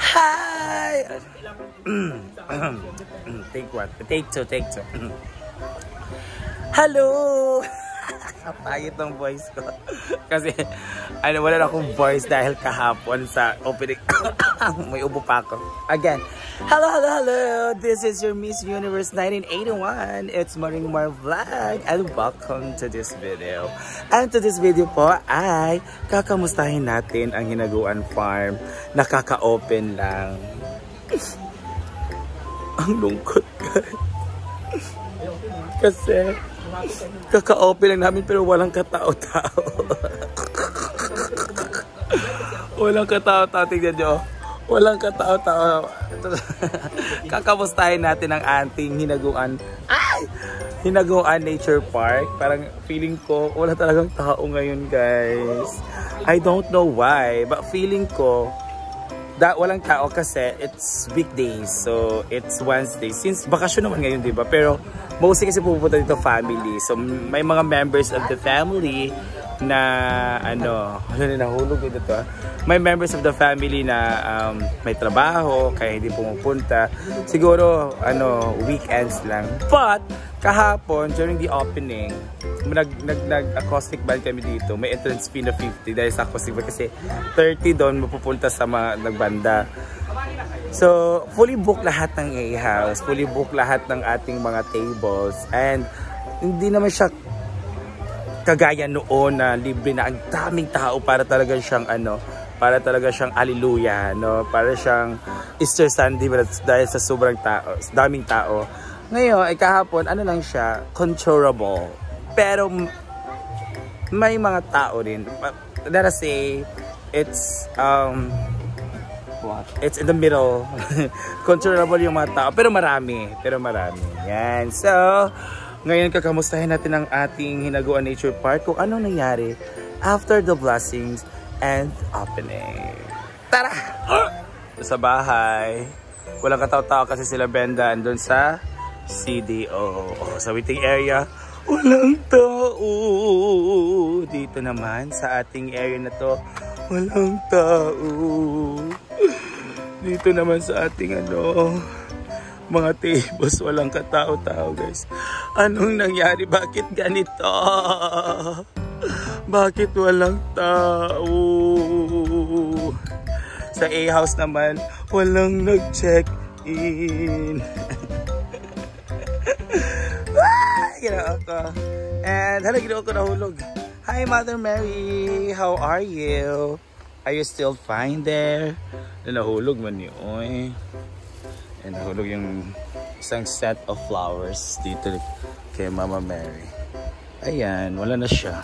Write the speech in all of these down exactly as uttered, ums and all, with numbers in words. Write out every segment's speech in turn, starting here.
Hi! Take one. Take two, take two. Hello! Kapayit ng voice ko. Kasi, ano, wala na akong voice dahil kahapon sa opening. May ubo pa ako. Again, hello, hello, hello! This is your Miss Universe nineteen eighty-one. It's Maring Mar Vlog and welcome to this video. And to this video po ay kakamustahin natin ang Hinaguan Farm. Nakaka-open lang. Ang lungkot, guys. Kasi kaka-open lang namin pero walang katao-tao. Walang katao-tao. Tingnan nyo. Walang katao-tao. Kakamustahin natin ang ating Hinaguan. Ay! Hinaguan Nature Park. Parang feeling ko wala talagang tao ngayon, guys. I don't know why. But feeling ko da walang tao kasi it's weekdays. So it's Wednesday. Since bakasyon naman ngayon, di ba? Pero mostly kasi pupunta dito family. So may mga members of the family na ano, ano na nahulog dito to. May members of the family na um, may trabaho kaya hindi pumupunta. Siguro ano, weekends lang. But kahapon during the opening, nag nag nag acoustic band kami dito. May entrance fee na fifty dahil sa acoustic band kasi thirty doon mapupunta sa mga nagbanda. So, fully booked lahat ng A-House, fully booked lahat ng ating mga tables, and hindi naman siya kagaya noon na libre na ang daming tao para talaga siyang ano, para talaga siyang hallelujah, no? Para siyang Easter Sunday dahil sa sobrang tao, daming tao. Ngayon, ay kahapon, ano lang siya, controllable. Pero may mga tao rin. Let us say, it's um what? It's in the middle. Controllable yung mga tao. Pero marami. Pero marami. Yan. So, ngayon kakamustahin natin ang ating Hinaguan Nature Park kung ano nangyari after the blessings and opening. Tara! Sa bahay. Walang katao-tao kasi sila Brenda andun sa C D O. Oh, sa waiting area. Walang tao. Dito naman sa ating area na to. Walang tao. Dito naman sa ating ano, mga tables, walang katao-tao, guys. Anong nangyari? Bakit ganito? Bakit walang tao? Sa A-House naman, walang nag-check-in. Ginawa ko. And hala, ginawa ko nahulog. Hi, Mother Mary. How are you? Are you still fine there? Nahulog man yun. Oy. And nahulog yung isang set of flowers dito kay Mama Mary. Ayan, wala na siya.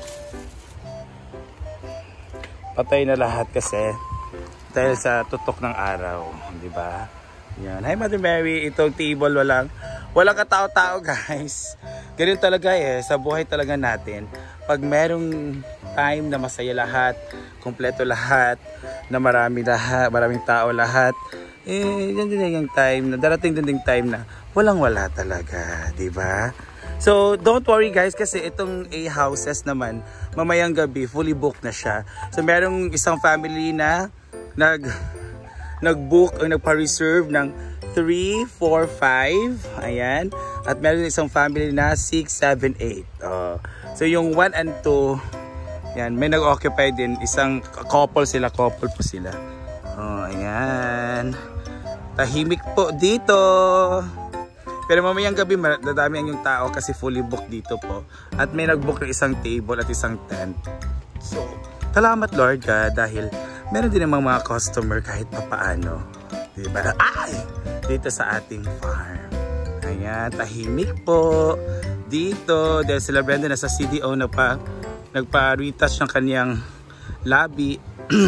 Patay na lahat kasi dahil sa tutok ng araw, di ba? Yan. Hi, Mother Mary. Itong table walang walang katao-tao, guys. Ganun talaga eh, sa buhay talaga natin. Pag merong time na masaya lahat, kompleto lahat, na marami lahat, maraming tao lahat, eh, yan din yung time na, darating din yung time na walang-wala talaga, di ba? So, don't worry guys, kasi itong A-houses naman, mamayang gabi, fully booked na siya. So, merong isang family na nag, nag-book o nagpa-reserve ng three, four, five, ayan. At meron isang family na six, seven, eight. Uh, so, yung one and two, yan, may nag-occupy din. Isang couple sila, couple po sila. Oh, ayan. Tahimik po dito. Pero mamayang gabi, dadami ang yung tao kasi fully booked dito po. At may nag-book ng isang table at isang tent. So, salamat Lord God dahil meron din namang mga customer kahit papaano. Diba? Ay! Dito sa ating farm. Ayan, tahimik po. Dito, dahil sila Brenda nasa C D O na pa. Nagpa-retouch ng kanyang lobby.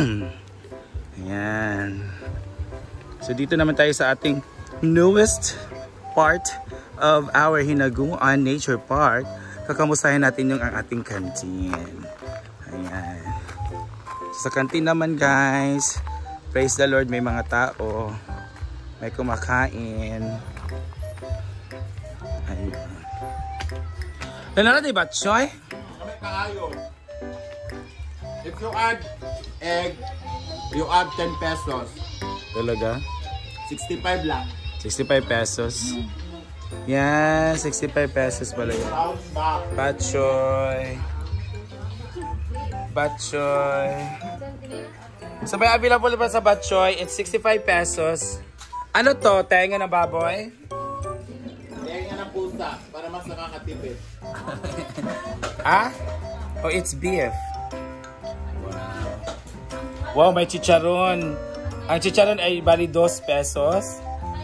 Ayan. So dito naman tayo sa ating newest part of our Hinaguan Nature Park. Kakamustahin natin yung ang ating canteen. Ayan. So, sa canteen naman guys, praise the Lord, may mga tao. May kumakain. Ayan. Nanala diba, Choy? If you add egg, you add ten pesos. Talaga? sixty-five lang. sixty-five pesos. Yan, sixty-five pesos pala yun. Batchoy. Batchoy. So may available pa sa Batchoy. It's sixty-five pesos. Ano to? Tenga ng baboy? Tenga ng pusa para mas nakakatipid. Ah? Oh, it's beef. Wow. Wow, may chicharon. Ang chicharon ay bali dos pesos.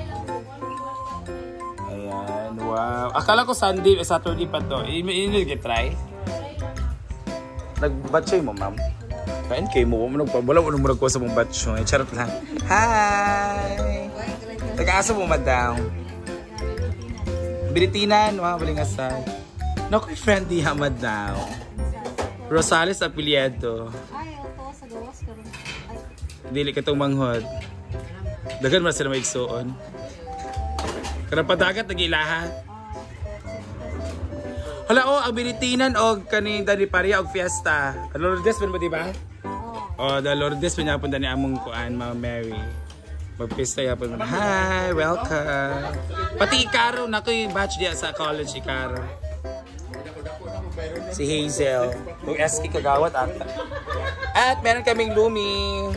Ayan, wow. Akala ko Sunday, Saturday pa to. Hindi nag-try? Nag-batchoy mo, ma'am? Kain kayo mo. Wala mo nung ko sa mong batchoy. Charot lang. Hi! Nag-aasa mo, madam? Bilitinan. Wow, baling asal. Naku, friendly ha, madam. Rosales Apelyedo. Ay, opo, sa gawas ka rin. Dili ka itong manghod. Dagan mo sila maigsuon. Karang padagat, nag-ilaha. Hala, o, oh, ang binitinan o kaning Dani Paria o fiesta. Lourdes pa ba, diba? O, oh, the Lourdes pa niya punta ni among kuan, Mama Mary. Magpista niya po. Hi, welcome. Pati Ikaro, nako'y batch diya sa college, Ikaro. Si Hazel. Yung S K kagawat ata. At meron kaming Lumi.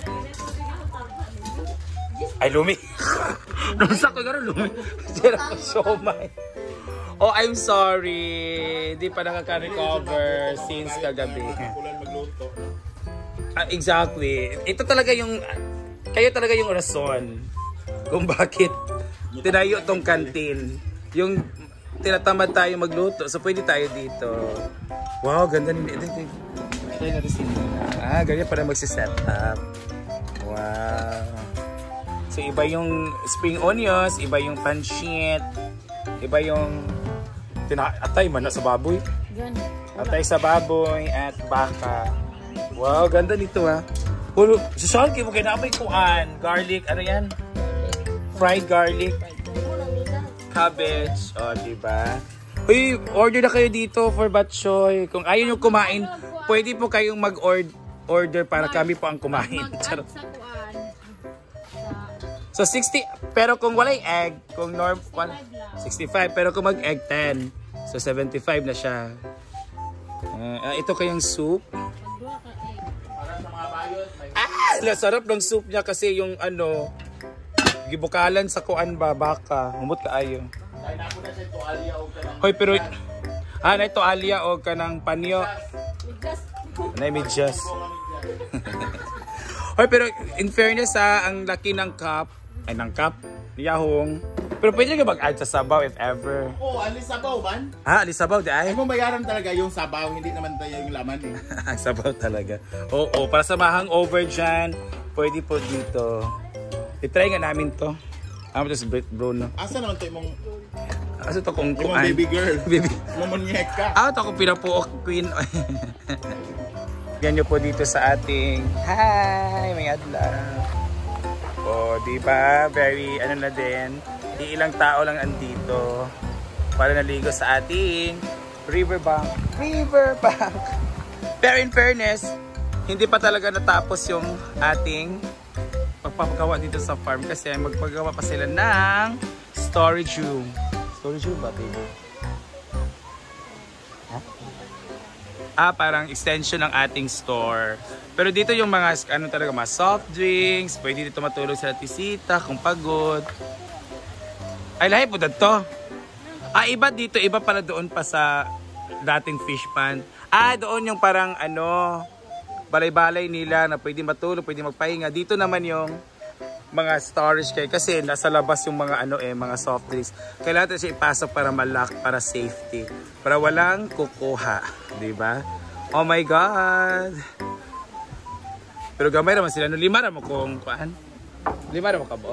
Ay, Lumi. Nusak ko gano'n, Lumi. Sira ko siomay. Oh, I'm sorry. Di pa nakaka-recover since kagabi. Ah, exactly. Ito talaga yung... Kayo talaga yung rason kung bakit tinayo tong kantin. Yung... tinatamad tayo magluto, so pwede tayo dito. Wow, ganda nila. Kaya natin sila. Ah, ganyan para magsiset up. Wow. So, iba yung spring onions, iba yung pancit, iba yung atay man na sa baboy. Atay sa baboy at baka. Wow, ganda nito ha. Puro, susahal kayo mo kayo na kuan. Garlic, ano yan? Fried garlic. Cabbage, o, oh, diba? Uy, order na kayo dito for batchoy. Kung ayaw nyo kumain, pwede po kayong mag-order para kami po ang kumain. So, sixty, pero kung walay egg, kung norm, sixty-five, pero kung mag-egg, ten. So, seventy-five na siya. Uh, ito kayong soup. Ah! Sarap ng soup niya kasi yung ano, gibukalan sa kuan ba baka humot kaayo. Hoy pero ah na ito alya o kanang panyo. Na medyas. Hoy pero in fairness ha, ang laki ng cup ay ng cup niyahong. Pero pwede ka mag-add sa sabaw if ever. Oh, alis sabaw man. Ah, alis sabaw di ay. Ay mo bayaran talaga yung sabaw, hindi naman tayo yung laman eh. Ang sabaw talaga. Oo, oh, oh, para sa mahang over dyan, pwede po dito. I-try nga namin to. Ano to si bro no? Asa naman to yung mong... Asa to kung kuan? Baby girl. Baby. Mamonyek ka. Ah, to kung pinapuok queen. Yan nyo po dito sa ating... Hi! May adlaw. O, diba? Very, ano na din. Iilang tao lang andito. Para naligo sa ating riverbank. Riverbank! Pero in fairness, hindi pa talaga natapos yung ating pagpapagawa dito sa farm kasi magpagawa pa sila ng storage room. Storage room ba, baby? Huh? Ah, parang extension ng ating store. Pero dito yung mga, ano talaga, mga soft drinks. Pwede dito matulog sa tisita kung pagod. Ay, lahi po dito. Ah, iba dito. Iba pala doon pa sa dating fish pond. Ah, doon yung parang ano... balay-balay nila na pwede matulog, pwede magpahinga. Dito naman yung mga storage kayo kasi nasa labas yung mga ano eh, mga soft drinks. Kailangan siya ipasok para malak, para safety. Para walang kukuha, di ba? Oh my God! Pero gamay naman sila. No, lima naman kung kuan. Lima naman ka ba?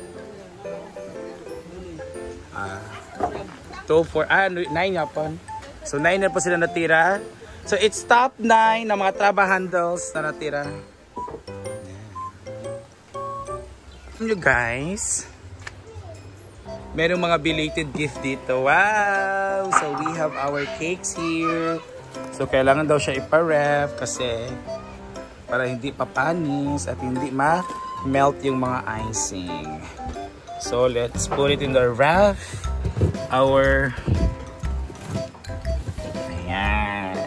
Ah, two, four, ah, nine nga po. So nine na po sila natira. So, it's top nine na mga traba handles na natira. Alam nyo guys, merong mga belated gift dito. Wow! So, we have our cakes here. So, kailangan daw siya ipa-ref kasi para hindi papanis at hindi ma melt yung mga icing. So let's put it in the ref. Our ayan.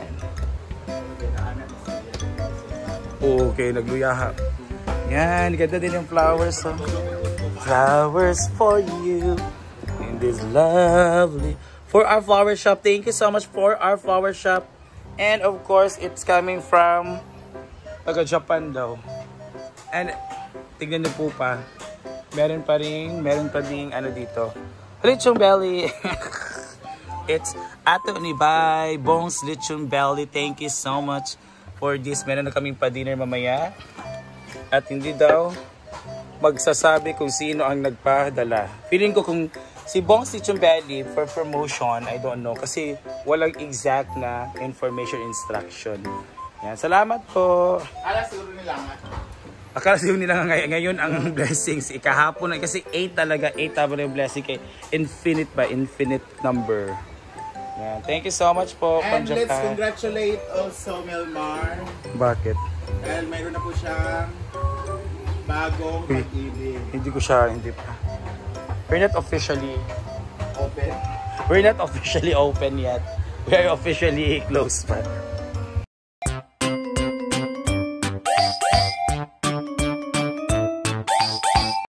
Okay, nagluyaha. Yan, ganda din yung flowers. So. Flowers for you in this lovely for our flower shop. Thank you so much for our flower shop. And of course, it's coming from taga Japan daw. And tignan niyo po pa. Meron pa rin, meron pa rin ano dito. Lechon belly. It's Ato Nibay, Bones Lechon belly. Thank you so much for this. Meron na kaming pa-dinner mamaya. At hindi daw magsasabi kung sino ang nagpadala. Feeling ko kung si Bones Lechon belly for promotion, I don't know. Kasi walang exact na information instruction. Yan. Salamat po. Alas siguro nila nga. Akala siyo nila ngay ngayon ang blessings. Ikahapon na kasi eight talaga. eight tama na yung blessing kay infinite by infinite number. Yan. Thank you so much po. And from let's Japan. congratulate also Melmar. Bakit? Dahil mayroon na po siyang bagong Uy. pag-ibig. Hindi ko siya, hindi pa. We're not officially, Open. we're not officially open yet. We are officially closed pa.